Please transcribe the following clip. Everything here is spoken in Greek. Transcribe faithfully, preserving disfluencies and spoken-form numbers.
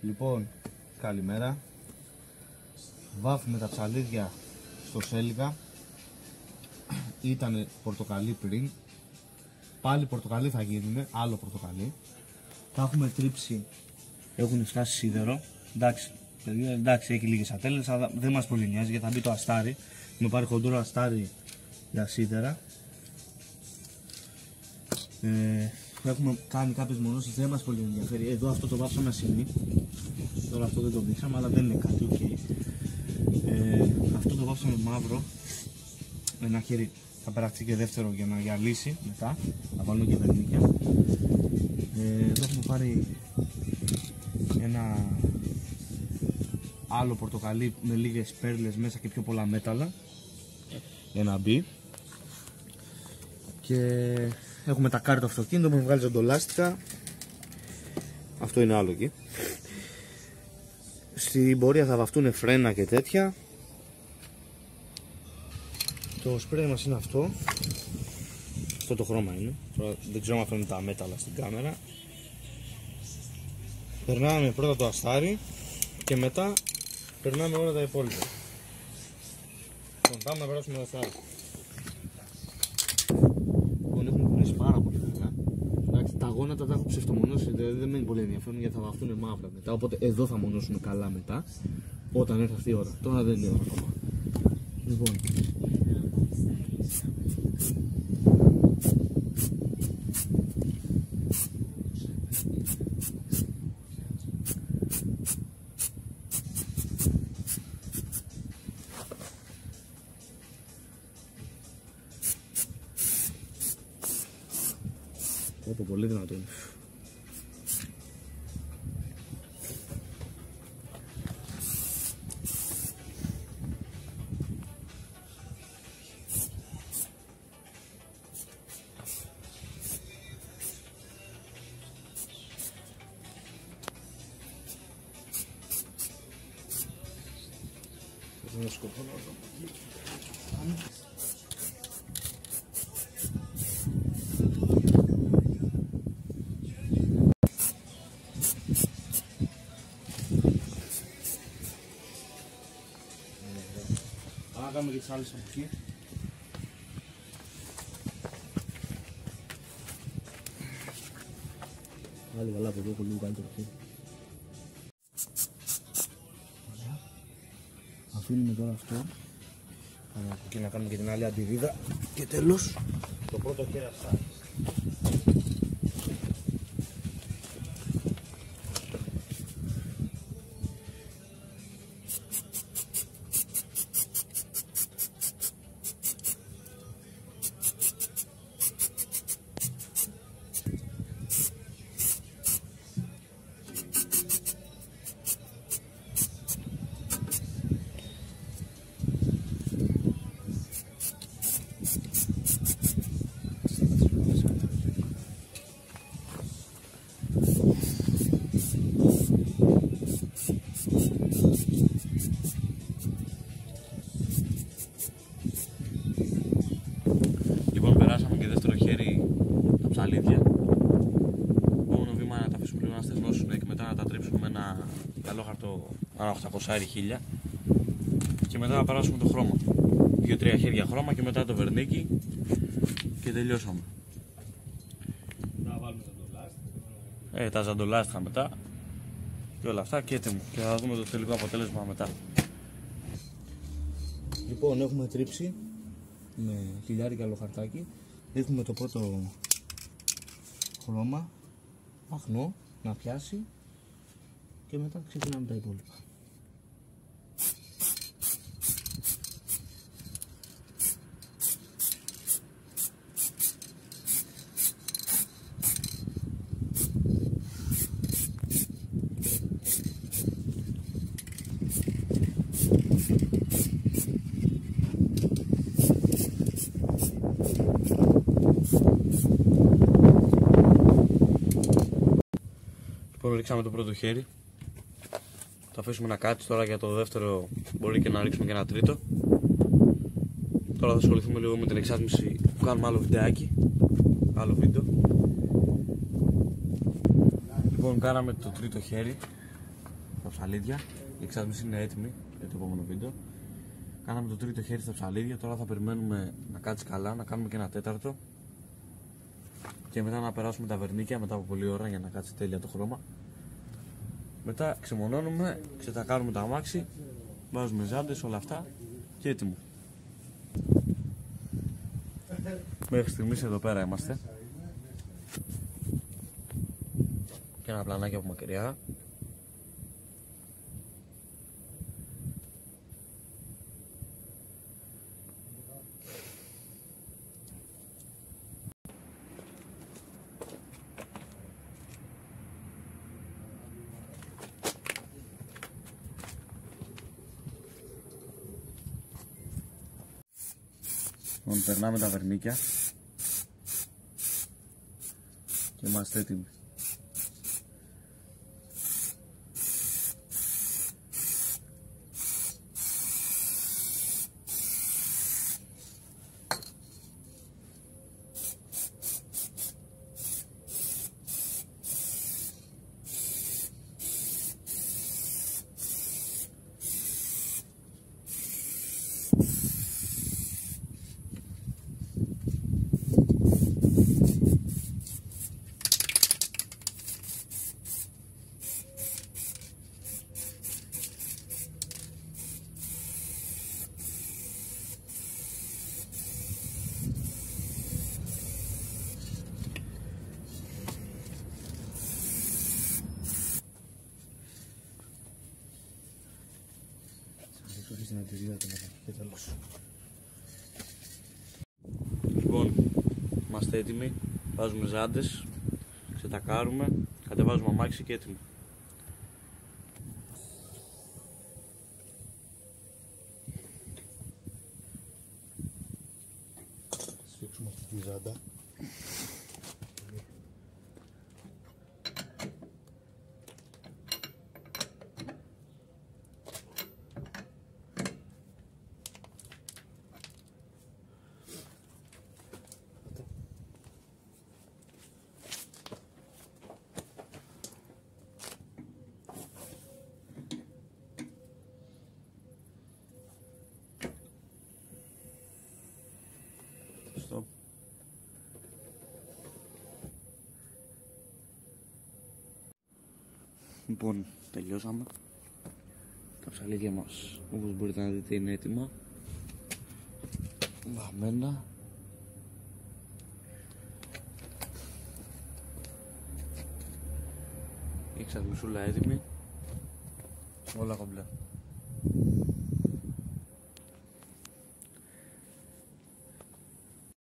Λοιπόν, καλημέρα. Βάφουμε τα ψαλίδια στο σέλικα. Ήτανε πορτοκαλί πριν. Πάλι πορτοκαλί θα γίνει, άλλο πορτοκαλί. Τα έχουμε τρίψει, έχουν φτάσει σίδερο. Εντάξει, παιδιά, εντάξει, έχει λίγες ατέλειες, αλλά δεν μας πολύ νοιάζει γιατί θα μπει το αστάρι. Με πάρει χοντρό αστάρι για σίδερα. Ε, έχουμε κάνει κάποιες μονώσεις, δεν μας πολύ ενδιαφέρει. Εδώ αυτό το βάψαμε ασυνή. Τώρα αυτό δεν το δείξαμε, αλλά δεν είναι κάτι, ok. Ε, αυτό το βάψαμε μαύρο. Ένα χέρι θα περάσει και δεύτερο για να γυαλίσει μετά. Θα βάλουμε και βερνίκια. Ε, εδώ έχουμε πάρει ένα άλλο πορτοκαλί με λίγες πέρλες μέσα και πιο πολλά μέταλλα για να μπει. Και έχουμε τα κάρτα του αυτοκίνητου, έχουμε βγάλει ζαντολάστικα. Αυτό είναι άλλο εκεί. Στην πορεία θα βαφτούν φρένα και τέτοια. Το σπρέι μας είναι αυτό. Αυτό το χρώμα είναι. Τώρα δεν ξέρω αν φαίνουν τα μέταλλα στην κάμερα. Περνάμε πρώτα το αστάρι και μετά περνάμε όλα τα υπόλοιπα. Λοιπόν, πάμε να περάσουμε το αστάρι. Λοιπόν, έχουμε κουνήσει πάρα πολύ καλά. Εντάξει, τα γόνατα τα έχω ψευτομονώσει, δηλαδή δεν με είναι πολύ ενδιαφέρον γιατί θα βαφτούν μαύρα μετά. Οπότε εδώ θα μονώσουν καλά μετά, όταν έρθει αυτή η ώρα. Τώρα δεν είναι ώρα ακόμα. Λοιπόν, Πω, πολύ δυνατό είναι. Δεν σκοπό να το να κάνουμε και τις άλλες από εκεί. Άλλη καλά από εδώ, πολύ καλύτερο εκεί. Αφήνουμε τώρα αυτό. Και να κάνουμε και την άλλη αντιβίδα. Και τέλος, το πρώτο χέρι αυτά. Λοιπόν, περάσαμε και δεύτερο χέρι τα ψαλίδια. Επόμενο βήμα να τα αφήσουμε λίγο να στεγνώσουν και μετά να τα τρίψουμε με ένα καλό χαρτό, ένα οκτακόσια χίλια. Και μετά να περάσουμε το χρώμα. δύο τρία χέρια χρώμα και μετά το βερνίκι και τελειώσαμε. Να βάλουμε ζαντολάστικα. Ε, τα ζαντολάστικα μετά και όλα αυτά και έτοιμο. Και θα δούμε το τελικό αποτέλεσμα μετά. Λοιπόν, έχουμε τρίψει με χιλιάρι καλό χαρτάκι. Έχουμε το πρώτο χρώμα, αχνό, να πιάσει και μετά ξεκινάμε τα υπόλοιπα. Λοιπόν, ρίξαμε το πρώτο χέρι. Το αφήσουμε να κάτσει τώρα για το δεύτερο. Μπορεί και να ρίξουμε και ένα τρίτο. Τώρα θα ασχοληθούμε λίγο με την εξάτμιση που κάνουμε άλλο βιντεάκι. Άλλο βίντεο. Λοιπόν, κάναμε το τρίτο χέρι. τα ψαλίδια. Η εξάτμιση είναι έτοιμη για το επόμενο βίντεο. Κάναμε το τρίτο χέρι στα ψαλίδια. Τώρα θα περιμένουμε να κάτσει καλά, να κάνουμε και ένα τέταρτο. Και μετά να περάσουμε τα βερνίκια μετά από πολλή ώρα για να κάτσει τέλεια το χρώμα. Μετά ξεμονώνουμε, ξετακάρουμε το αμάξι, βάζουμε ζάντες, όλα αυτά και έτοιμο. Μέχρι στιγμής εδώ πέρα είμαστε. Και ένα πλανάκι από μακριά. Λοιπόν, περνάμε τα βερνίκια και είμαστε έτοιμοι. Λοιπόν, είμαστε έτοιμοι, βάζουμε ζάντες, ξετακάρουμε, κατεβάζουμε αμάξι και έτοιμοι. Σφίξουμε αυτή τη ζάντα. Στο. Λοιπόν, τελειώσαμε. Τα ψαλίδια μας, όπως μπορείτε να δείτε, είναι έτοιμα. Βαμμένα. Η εξατμισούλα έτοιμη. Όλα κομπλέ.